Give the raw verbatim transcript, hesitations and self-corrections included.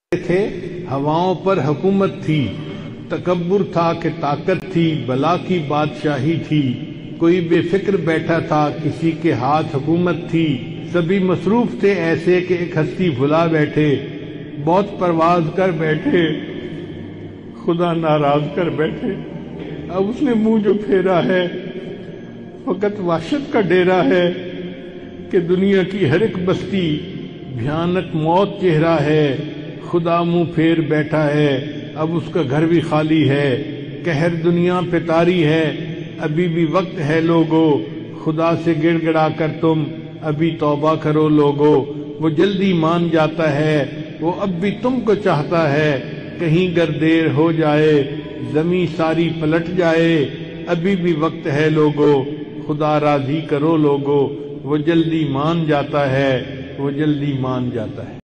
تھے ہواؤں پر حکومت تھی، تکبر تھا کہ طاقت تھی، بلا کی بادشاہی تھی، کوئی بے فکر بیٹھا تھا کسی کے ہاتھ حکومت تھی، سبھی مصروف تھے ایسے کہ ایک ہستی بھلا بیٹھے، بہت پرواز کر بیٹھے خدا ناراض کر بیٹھے۔ اب اس نے منہ جو پھیرا ہے فقط وحشت کا ڈیرا ہے کہ دنیا کی ہر ایک بستی بھیانک موت چہرہ ہے، خدا منہ پھیر بیٹھا ہے، اب اس کا گھر بھی خالی ہے، قہر دنیا پہ طاری ہے، ابھی بھی وقت ہے لوگو، خدا سے گڑ گڑا کر تم ابھی توبہ کرو لوگو، وہ جلدی مان جاتا ہے، وہ اب بھی تم کو چاہتا ہے، کہیں گر دیر ہو جائے زمین ساری پلٹ جائے، ابھی بھی وقت ہے لوگو، خدا راضی کرو لوگو، وہ جلدی مان جاتا ہے، وہ جلدی مان جاتا ہے۔